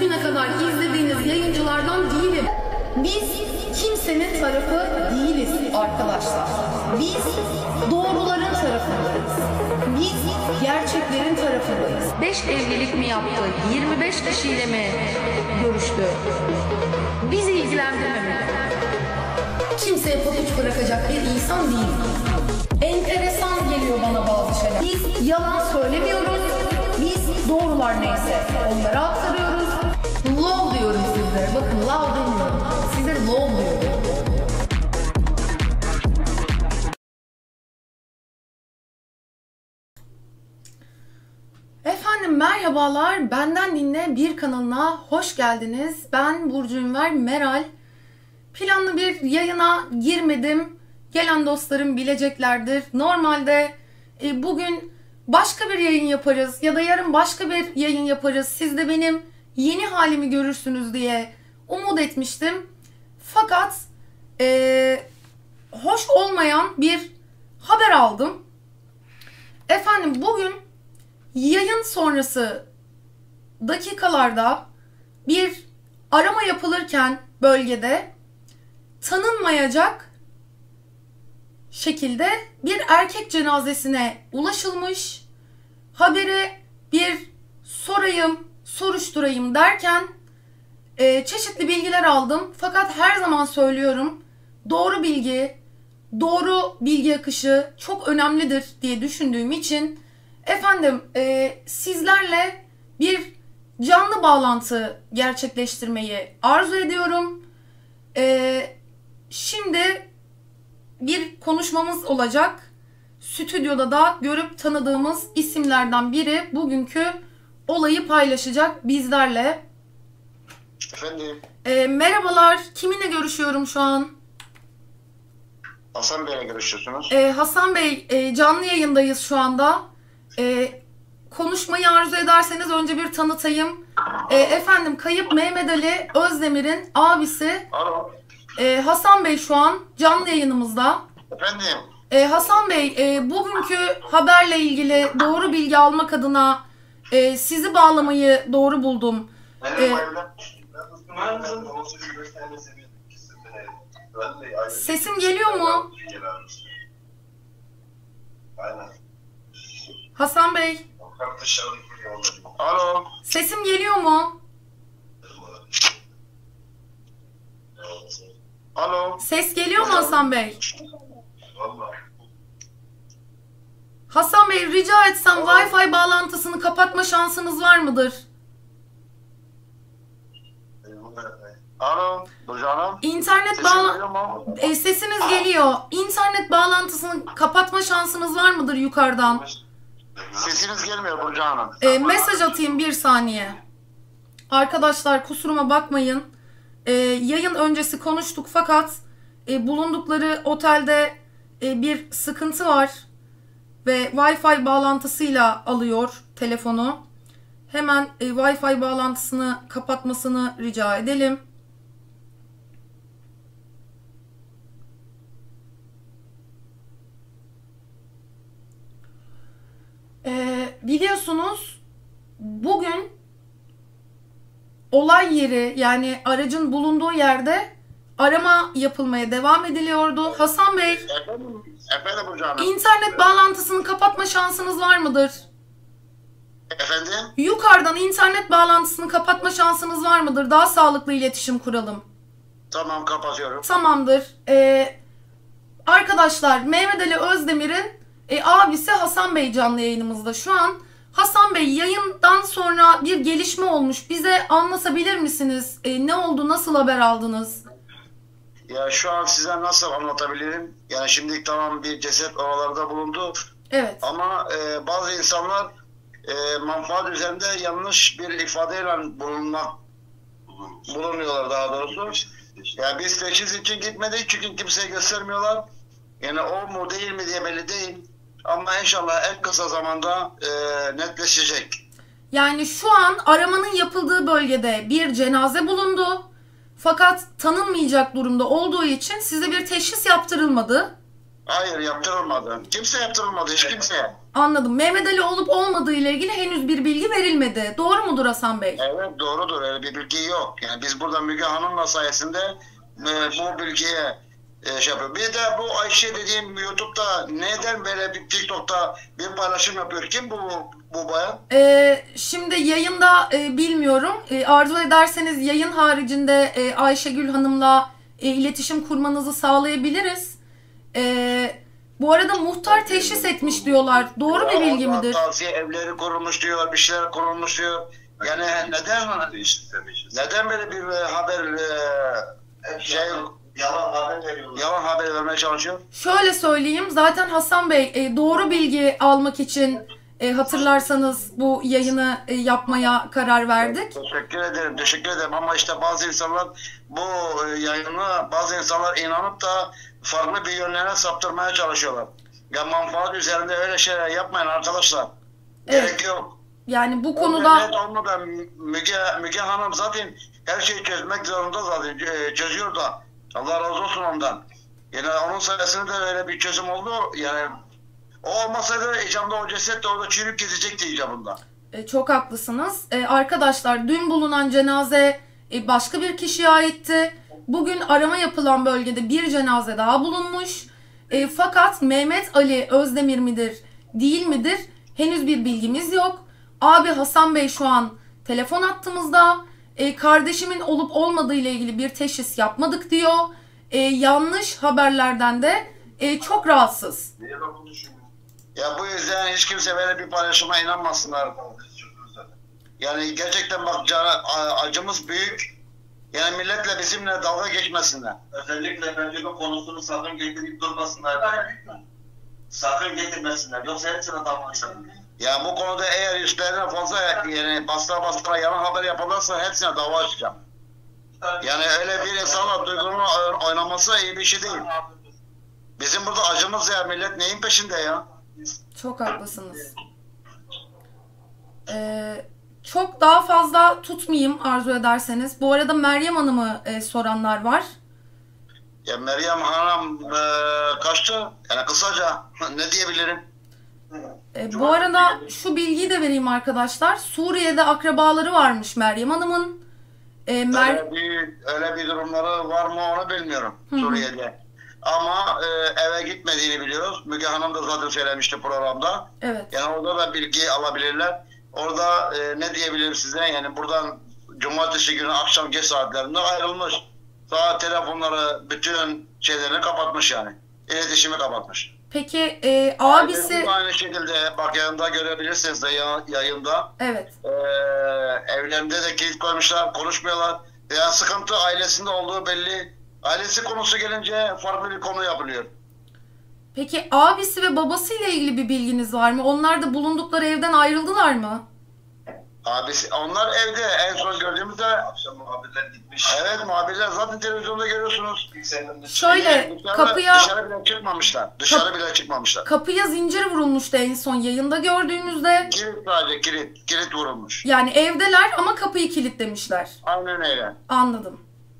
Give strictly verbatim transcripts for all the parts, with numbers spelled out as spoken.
bugüne kadar izlediğiniz yayıncılardan değilim. Biz kimsenin tarafı değiliz arkadaşlar. Biz doğruların tarafındayız. Biz gerçeklerin tarafındayız. beş evlilik mi yaptı? yirmi beş kişiyle mi görüştü? Bizi ilgilendirmemeli. Kimseye pabuç bırakacak bir insan değilim. Enteresan geliyor bana bazı şeyler. Biz yalan söylemiyoruz. Biz doğrular neyse onları aktarıyoruz. Love diyorum sizlere. Bakın love demiyorum. Size love diyorum. Efendim merhabalar. Benden Dinle bir kanalına hoş geldiniz. Ben Burcu Ünver Meral. Planlı bir yayına girmedim. Gelen dostlarım bileceklerdir. Normalde e, bugün başka bir yayın yaparız ya da yarın başka bir yayın yaparız. Siz de benim yeni halimi görürsünüz diye umut etmiştim. Fakat e, hoş olmayan bir haber aldım. Efendim bugün yayın sonrası dakikalarda bir arama yapılırken bölgede tanınmayacak şekilde bir erkek cenazesine ulaşılmış. Haberi bir sorayım, soruşturayım derken e, çeşitli bilgiler aldım. Fakat her zaman söylüyorum, doğru bilgi, doğru bilgi akışı çok önemlidir diye düşündüğüm için efendim e, sizlerle bir canlı bağlantı gerçekleştirmeyi arzu ediyorum. E, şimdi bir konuşmamız olacak. Stüdyoda da görüp tanıdığımız isimlerden biri bugünkü olayı paylaşacak bizlerle. Efendim? E, merhabalar. Kiminle görüşüyorum şu an? Hasan Bey'le görüşüyorsunuz. E, Hasan Bey, e, canlı yayındayız şu anda. E, konuşmayı arzu ederseniz önce bir tanıtayım. E, efendim, kayıp Mehmet Ali Özdemir'in abisi. Alo. E, Hasan Bey şu an canlı yayınımızda. Efendim? E, Hasan Bey, e, bugünkü haberle ilgili doğru bilgi almak adına e, sizi bağlamayı doğru buldum. E, sesim geliyor mu? Hasan Bey, Alo. sesim geliyor mu? Alo. Ses geliyor mu Hasan Bey? Hasan Bey, rica etsem Wi-Fi bağlantısını kapatma şansınız var mıdır? Alo. Burcu Hanım. İnternet bağla... E, sesiniz geliyor. İnternet bağlantısını kapatma şansınız var mıdır yukarıdan? Sesiniz gelmiyor Burcu Hanım. E, mesaj atayım bir saniye. Arkadaşlar kusuruma bakmayın. E, yayın öncesi konuştuk fakat e, bulundukları otelde e, bir sıkıntı var. Ve Wi-Fi bağlantısıyla alıyor telefonu. Hemen e, Wi-Fi bağlantısını kapatmasını rica edelim. E, biliyorsunuz bugün olay yeri, yani aracın bulunduğu yerde arama yapılmaya devam ediliyordu. Hasan Bey, Efendim? Efendim Burcu Hanım. İnternet bağlantısını kapatma şansınız var mıdır? Efendim? Yukarıdan internet bağlantısını kapatma şansınız var mıdır? Daha sağlıklı iletişim kuralım. Tamam, kapatıyorum. Tamamdır. Ee, arkadaşlar, Mehmet Ali Özdemir'in e, abisi Hasan Bey canlı yayınımızda şu an. Hasan Bey, yayından sonra bir gelişme olmuş. Bize anlatabilir misiniz? E, ne oldu? Nasıl haber aldınız? Ya şu an size nasıl anlatabilirim? Yani şimdi tamam, bir ceset oralarda bulundu. Evet. Ama e, bazı insanlar e, manfaat üzerinde yanlış bir ifadeyle bulunmak bulunuyorlar daha doğrusu. Yani biz teşhis için gitmedik çünkü kimseye göstermiyorlar. Yani o mu değil mi diye belli değil. Ama inşallah en kısa zamanda e, netleşecek. Yani şu an aramanın yapıldığı bölgede bir cenaze bulundu. Fakat tanınmayacak durumda olduğu için size bir teşhis yaptırılmadı. Hayır, yaptırılmadı. Kimse yaptırılmadı, hiç kimse. Anladım. Mehmet Ali olup olmadığı ile ilgili henüz bir bilgi verilmedi. Doğru mudur Hasan Bey? Evet doğrudur. Öyle bir bilgi yok. Yani biz burada Müge Hanım'la sayesinde e, bu bilgiye e, şey yapıyor. Bir de bu Ayşe dediğim YouTube'da neden böyle bir TikTok'ta bir paylaşım yapıyor? Kim bu bu bayan? Ee, şimdi yayında e, bilmiyorum. E, arzu ederseniz yayın haricinde e, Ayşegül Hanım'la e, iletişim kurmanızı sağlayabiliriz. E, bu arada muhtar teşhis etmiş diyorlar. Doğru bir bilgi Allah midir? Tavsiye evleri kurulmuş diyor, bir şeyler kurulmuş diyor. Yani neden neden böyle bir e, haber e, şey Yalan haber veriyorlar. yalan haber vermeye çalışıyor? Şöyle söyleyeyim. Zaten Hasan Bey e, doğru bilgi almak için e, hatırlarsanız bu yayını e, yapmaya karar verdik. Teşekkür ederim, teşekkür ederim ama işte bazı insanlar bu e, yayını, bazı insanlar inanıp da farklı bir yönlerine saptırmaya çalışıyorlar. Ya manfaat üzerinde öyle şeyler yapmayın arkadaşlar. Evet. Gerek yok. Yani bu O konuda devlet olmadan Müge, Müge Hanım zaten her şeyi çözmek zorunda zaten e, çözüyor da. Allah razı olsun ondan. Yani onun sayesinde de öyle bir çözüm oldu. Yani o olmasaydı icabında o ceset de orada çürüyüp gidecekti icabında. e, çok haklısınız. E, arkadaşlar dün bulunan cenaze e, başka bir kişiye aitti. Bugün arama yapılan bölgede bir cenaze daha bulunmuş. E, fakat Mehmet Ali Özdemir midir, değil midir? Henüz bir bilgimiz yok. Abi Hasan Bey şu an telefon attığımızda e, kardeşimin olup olmadığı ile ilgili bir teşhis yapmadık diyor. E, yanlış haberlerden de e, çok rahatsız. Niye ben bunu düşünüyorum? Ya bu yüzden hiç kimse böyle bir paylaşıma inanmasınlar. Yani gerçekten bak can- a- acımız büyük. Yani milletle bizimle dalga geçmesinler. Özellikle bence bu konusunu sakın getirip durmasınlar. Sakın getirmesinler. Yoksa hepsine dalmışlar. Ya bu konuda eğer üstlerine fazla yani bastıra bastıra yalan haber yaparlarsa hepsine dava açacağım. Yani öyle bir insanla duygunun oynaması iyi bir şey değil. Bizim burada acımız ya, millet neyin peşinde ya? Çok haklısınız. Ee, çok daha fazla tutmayayım arzu ederseniz. Bu arada Meryem Hanım'ı e, soranlar var. Ya Meryem Hanım e, kaçtı? Yani kısaca ne diyebilirim? E, bu arada şu bilgiyi de vereyim arkadaşlar. Suriye'de akrabaları varmış Meryem Hanım'ın. E, Mer- Öyle bir, öyle bir durumları var mı onu bilmiyorum Suriye'de. Ama e, eve gitmediğini biliyoruz. Müge Hanım da zaten söylemişti programda. evet. Yani orada da bilgi alabilirler. Orada e, ne diyebilirim size? Yani buradan cumartesi günü akşam geç saatlerinde ayrılmış. Daha telefonları, bütün şeylerini kapatmış yani. İletişimi kapatmış. Peki e, abisi... Ailesi de aynı şekilde bak yanında görebilirsiniz de ya- yayında. Evet. Ee, evlerinde de kilit koymuşlar, konuşmuyorlar. Yani sıkıntı ailesinde olduğu belli. Ailesi konusu gelince farklı bir konu yapılıyor. Peki abisi ve babasıyla ilgili bir bilginiz var mı? Onlar da bulundukları evden ayrıldılar mı? Abisi, onlar evde en son gördüğümüzde Akşam muhabirler gitmiş. evet muhabirler zaten televizyonda görüyorsunuz. İlk seneden de Şöyle Yani dışarı, kapıya dışarı bile çıkmamışlar. Dışarı bile çıkmamışlar. kapıya zincir vurulmuştu en son yayında gördüğümüzde. Kilit sadece kilit. Kilit vurulmuş. Yani evdeler ama kapıyı kilitlemişler. Aynen öyle. Anladım.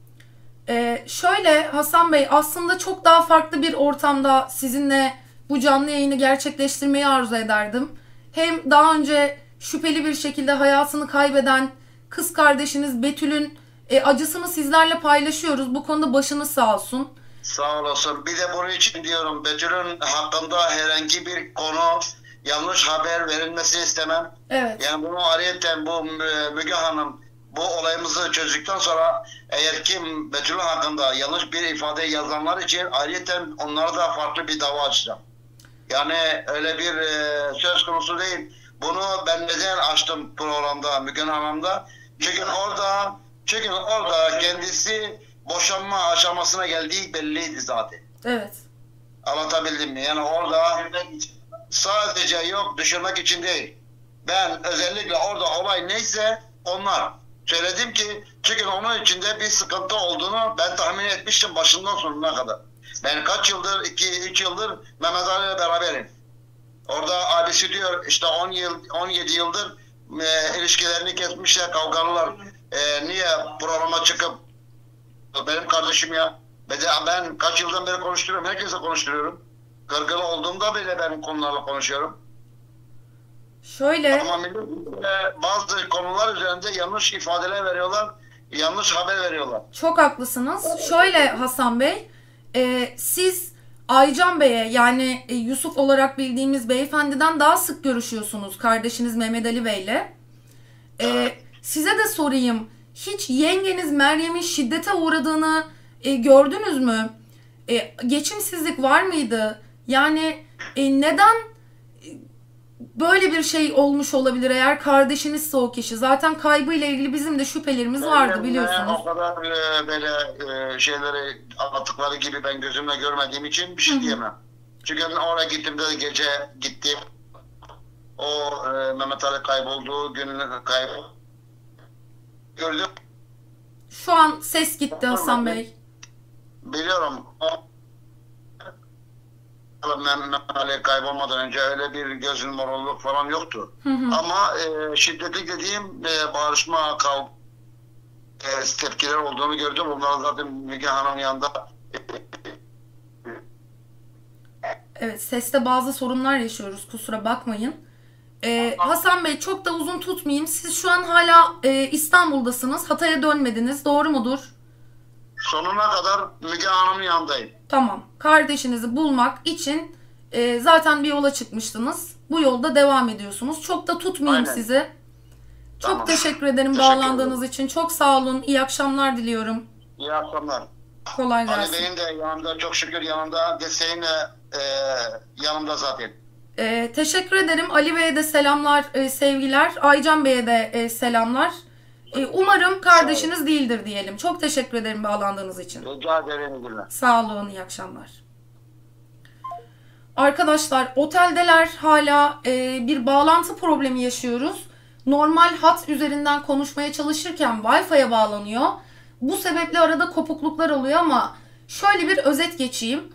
Ee, şöyle Hasan Bey aslında çok daha farklı bir ortamda sizinle bu canlı yayını gerçekleştirmeyi arzu ederdim. Hem daha önce şüpheli bir şekilde hayatını kaybeden kız kardeşiniz Betül'ün e, acısını sizlerle paylaşıyoruz. Bu konuda başınız sağ olsun. Sağ olasın. Bir de bunun için diyorum Betül'ün hakkında herhangi bir konu yanlış haber verilmesini istemem. Evet. Yani bunu ayrıyeten bu Mü- Müge Hanım bu olayımızı çözdükten sonra eğer kim Betül hakkında yanlış bir ifade yazanlar için ayrıyeten onlara da farklı bir dava açacağım. Yani öyle bir e, söz konusu değil. Bunu ben neden açtım programda Müge Hanım'da? Çünkü orada çünkü orada kendisi boşanma aşamasına geldiği belliydi zaten. Evet. Anlatabildim mi? Yani orada sadece yok düşürmek için değil. Ben özellikle orada olay neyse onlar. Söyledim ki çünkü onun içinde bir sıkıntı olduğunu ben tahmin etmiştim başından sonuna kadar. Ben kaç yıldır, iki üç yıldır Mehmet Ali ile beraberim. Orada abisi diyor işte on yıl, on yedi yıldır e, ilişkilerini kesmişler, kavgalılar. E, niye programa çıkıp benim kardeşim ya. Ben, de, ben kaç yıldan beri konuşturuyorum, herkese konuşturuyorum. Kırgın olduğumda bile ben konularla konuşuyorum. Şöyle. Ama millet e, bazı konular üzerinde yanlış ifadeler veriyorlar, yanlış haber veriyorlar. Çok haklısınız. Şöyle Hasan Bey, e, siz Aycan Bey'e yani e, Yusuf olarak bildiğimiz beyefendiden daha sık görüşüyorsunuz kardeşiniz Mehmet Ali Bey'le. E, Evet. size de sorayım, hiç yengeniz Meryem'in şiddete uğradığını e, gördünüz mü? E, geçimsizlik var mıydı? Yani e, neden böyle bir şey olmuş olabilir eğer kardeşinizse o kişi? Zaten kaybıyla ilgili bizim de şüphelerimiz vardı Ben, biliyorsunuz. O kadar e, böyle e, şeyleri anlattıkları gibi ben gözümle görmediğim için bir şey Hı hı. diyemem. Çünkü ben oraya gittiğimde de gece gittim. O e, Mehmet Ali kaybolduğu gün kayb gördüm. Şu an ses gitti Hasan Bey. Biliyorum. O Mehmet Ali kaybolmadan önce öyle bir gözün morluğu falan yoktu. Hı hı. Ama e, şiddetli dediğim e, bağırışma, kavga e, tepkiler olduğunu gördüm. Bunlar zaten Müge Hanım yanında. Evet, seste bazı sorunlar yaşıyoruz, kusura bakmayın. Ee, Hasan Bey, çok da uzun tutmayayım. Siz şu an hala e, İstanbul'dasınız. Hatay'a dönmediniz. Doğru mudur? Sonuna kadar Müge Hanım'ın yanındayım. Tamam. Kardeşinizi bulmak için e, zaten bir yola çıkmıştınız. Bu yolda devam ediyorsunuz. Çok da tutmayayım Aynen. sizi. Çok Tamam. teşekkür ederim Teşekkür bağlandığınız için. Çok sağ olun. İyi akşamlar diliyorum. İyi akşamlar. Kolay Ali gelsin. Bey'in de yanında, çok şükür yanında, desteğin de e, yanımda zaten. Ee, teşekkür ederim. Ali Bey'e de selamlar, e, sevgiler. Aycan Bey'e de e, selamlar. E, umarım kardeşiniz değildir diyelim. Çok teşekkür ederim bağlandığınız için. Rica ederim. iyi günler. Sağ olun, iyi akşamlar. Arkadaşlar, oteldeler, hala e, bir bağlantı problemi yaşıyoruz. Normal hat üzerinden konuşmaya çalışırken Wi-Fi'ye bağlanıyor. Bu sebeple arada kopukluklar oluyor ama şöyle bir özet geçeyim.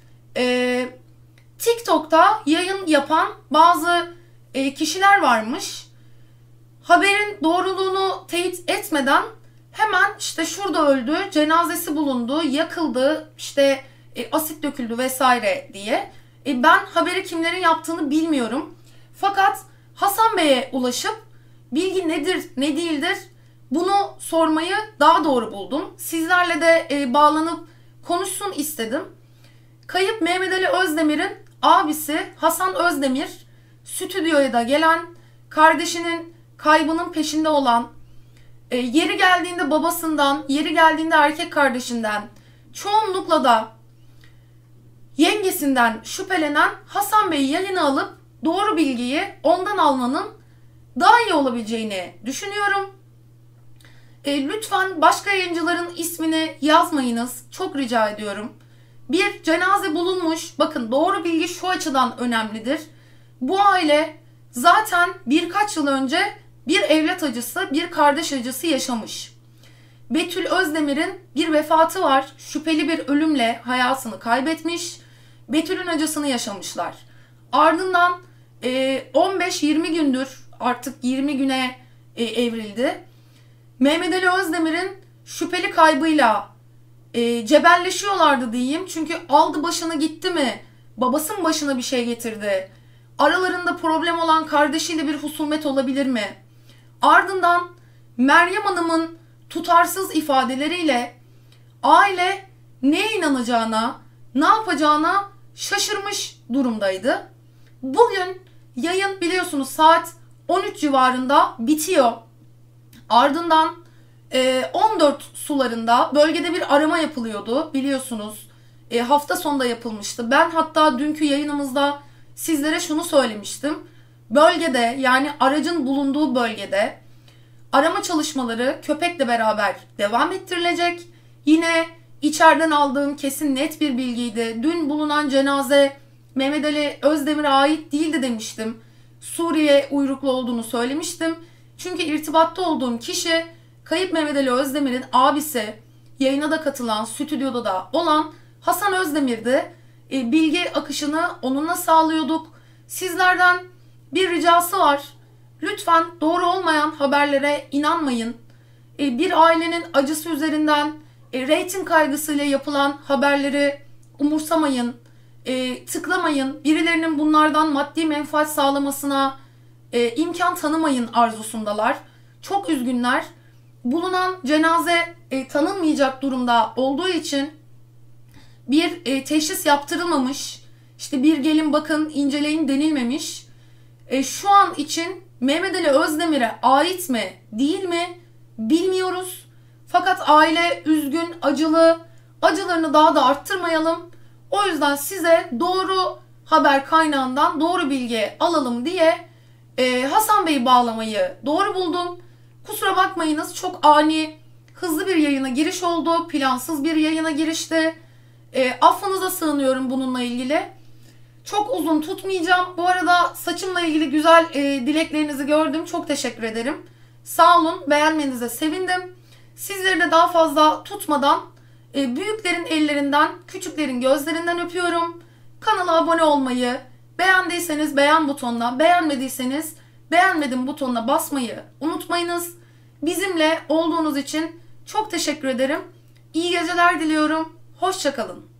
E, TikTok'ta yayın yapan bazı e, kişiler varmış. Haberin doğruluğunu teyit etmeden hemen işte şurada öldü, cenazesi bulundu, yakıldı, işte e, asit döküldü vesaire diye. E, ben haberi kimlerin yaptığını bilmiyorum. Fakat Hasan Bey'e ulaşıp bilgi nedir, ne değildir bunu sormayı daha doğru buldum. Sizlerle de e, bağlanıp konuşsun istedim. Kayıp Mehmet Ali Özdemir'in abisi Hasan Özdemir stüdyoya da gelen, kardeşinin kaybının peşinde olan, e, yeri geldiğinde babasından, yeri geldiğinde erkek kardeşinden, çoğunlukla da yengesinden şüphelenen Hasan Bey'i yayına alıp doğru bilgiyi ondan almanın daha iyi olabileceğini düşünüyorum. E, lütfen başka yayıncıların ismini yazmayınız. Çok rica ediyorum. Bir cenaze bulunmuş. Bakın, doğru bilgi şu açıdan önemlidir. Bu aile zaten birkaç yıl önce bir evlat acısı, bir kardeş acısı yaşamış. Betül Özdemir'in bir vefatı var. Şüpheli bir ölümle hayatını kaybetmiş. Betül'ün acısını yaşamışlar. Ardından on beş yirmi gündür, artık yirmi güne evrildi. Mehmet Ali Özdemir'in şüpheli kaybıyla e, cebelleşiyorlardı diyeyim. Çünkü aldı başını gitti mi? Babasının başına bir şey getirdi. Aralarında problem olan kardeşiyle bir husumet olabilir mi? Ardından Meryem Hanım'ın tutarsız ifadeleriyle aile neye inanacağına, ne yapacağına şaşırmış durumdaydı. Bugün yayın biliyorsunuz saat on üç civarında bitiyor. Ardından on dört sularında bölgede bir arama yapılıyordu biliyorsunuz. E, hafta sonunda yapılmıştı. Ben hatta dünkü yayınımızda sizlere şunu söylemiştim. Bölgede, yani aracın bulunduğu bölgede arama çalışmaları köpekle beraber devam ettirilecek. Yine içeriden aldığım kesin net bir bilgiydi. Dün bulunan cenaze Mehmet Ali Özdemir'e ait değildi demiştim. Suriye uyruklu olduğunu söylemiştim. Çünkü irtibatta olduğum kişi kayıp Mehmet Ali Özdemir'in abisi, yayına da katılan, stüdyoda da olan Hasan Özdemir'di. E, bilgi akışını onunla sağlıyorduk. Sizlerden bir ricası var. Lütfen doğru olmayan haberlere inanmayın. E, bir ailenin acısı üzerinden e, reyting kaygısıyla yapılan haberleri umursamayın. E, tıklamayın. Birilerinin bunlardan maddi menfaat sağlamasına e, imkan tanımayın arzusundalar. Çok üzgünler. Bulunan cenaze e, tanınmayacak durumda olduğu için bir e, teşhis yaptırılmamış, işte bir gelin bakın inceleyin denilmemiş. E, şu an için Mehmet Ali Özdemir'e ait mi değil mi bilmiyoruz. Fakat aile üzgün, acılı, acılarını daha da arttırmayalım. O yüzden size doğru haber kaynağından doğru bilgi alalım diye e, Hasan Bey'i bağlamayı doğru buldum. Kusura bakmayınız, çok ani, hızlı bir yayına giriş oldu. Plansız bir yayına girişti. E, affınıza sığınıyorum bununla ilgili. Çok uzun tutmayacağım. Bu arada saçımla ilgili güzel e, dileklerinizi gördüm. Çok teşekkür ederim. Sağ olun. Beğenmenize sevindim. Sizleri de daha fazla tutmadan e, büyüklerin ellerinden, küçüklerin gözlerinden öpüyorum. Kanala abone olmayı, beğendiyseniz beğen butonuna, beğenmediyseniz beğenmedim butonuna basmayı unutmayınız. Bizimle olduğunuz için çok teşekkür ederim. İyi geceler diliyorum. Hoşça kalın.